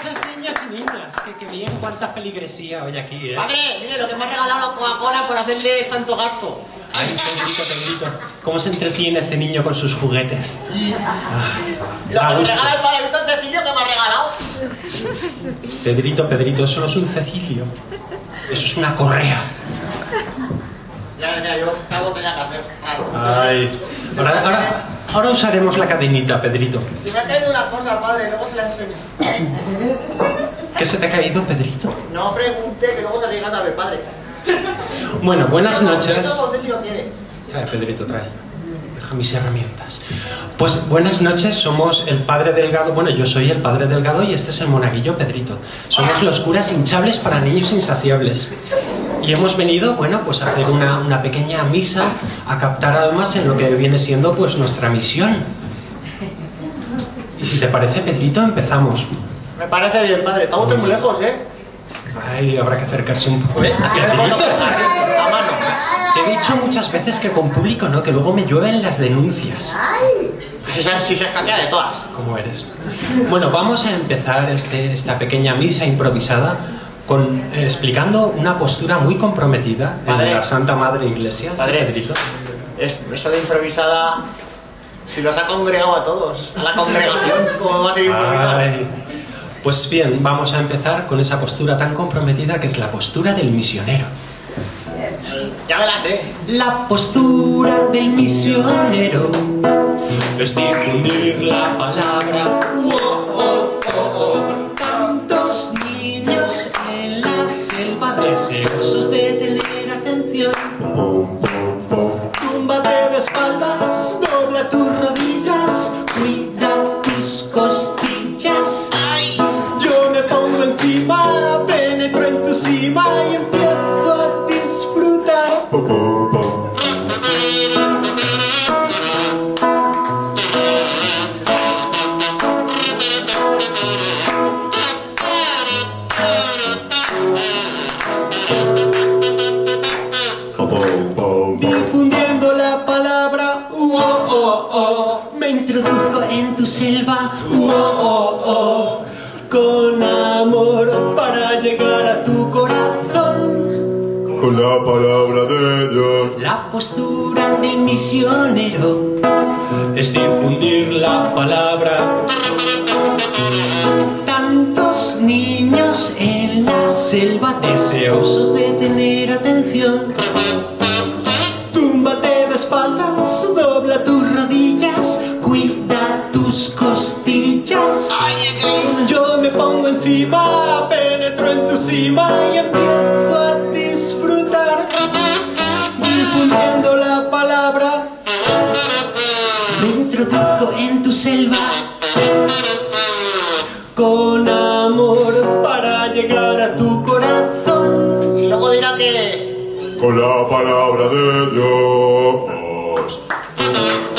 noches, niños y niñas. Que bien, cuánta feligresía hoy aquí, ¿eh? Padre, mire lo que me ha regalado la Coca-Cola por hacerle tanto gasto. Ay, Pedrito. ¿Cómo se entretiene este niño con sus juguetes? Sí. Ay, Lo que me gusto. regala el padre, ¿visto el Cecilio que me ha regalado? Pedrito, eso no es un Cecilio. Eso es una correa. Ya, yo algo tenía que hacer. Claro. Ay. Ahora usaremos la cadenita, Pedrito. Si me ha caído una cosa, padre, luego se la enseño. ¿Qué se te ha caído, Pedrito? No pregunte, que luego se arriesga a saber, padre. Bueno, buenas noches. Esto por usted si lo quiere. Trae, Pedrito, trae. Deja mis herramientas. Pues buenas noches, somos el Padre Delgado. Bueno, yo soy el Padre Delgado y este es el monaguillo Pedrito. Somos los curas hinchables para niños insaciables. Y hemos venido, bueno, pues a hacer una pequeña misa, a captar almas en lo que viene siendo pues nuestra misión. Y si te parece, Pedrito, empezamos. Me parece bien, padre. Estamos muy lejos, ¿eh? Ay, habrá que acercarse un poco. Así, a mano. Te he dicho muchas veces que con público no, que luego me llueven las denuncias. Si se escaquea de todas. ¿Cómo eres? Bueno, vamos a empezar esta pequeña misa improvisada explicando una postura muy comprometida Padre. en la Santa Madre Iglesia. Padre. Pedrito. Eso de improvisada, si los ha congregado a todos, a la congregación, ¿cómo va a ser improvisada? Ay. Pues bien, vamos a empezar con esa postura tan comprometida que es la postura del misionero. Ya verás, ¿eh? La postura del misionero es difundir la palabra. Tantos niños en la selva deseosos de tener atención. Túmbate de espaldas, dobla tus rodillas, cuida tus costillas. Yo me pongo encima, penetro en tu cima y empiezo a disfrutar. Difundiendo la palabra, me introduzco en tu selva, con amor para llegar a tu corazón. Con la palabra de Dios. La postura del misionero es difundir la palabra. Tantos niños en la selva deseosos de tener atención. Túmbate de espaldas, dobla tus rodillas, cuida tus costillas. Yo me pongo encima, penetro en tu cima y empiezo a disfrutar. Difundiendo la palabra, me introduzco en tu selva. Con amor para llegar a tu corazón. Y luego dirá que es. Con la palabra de Dios.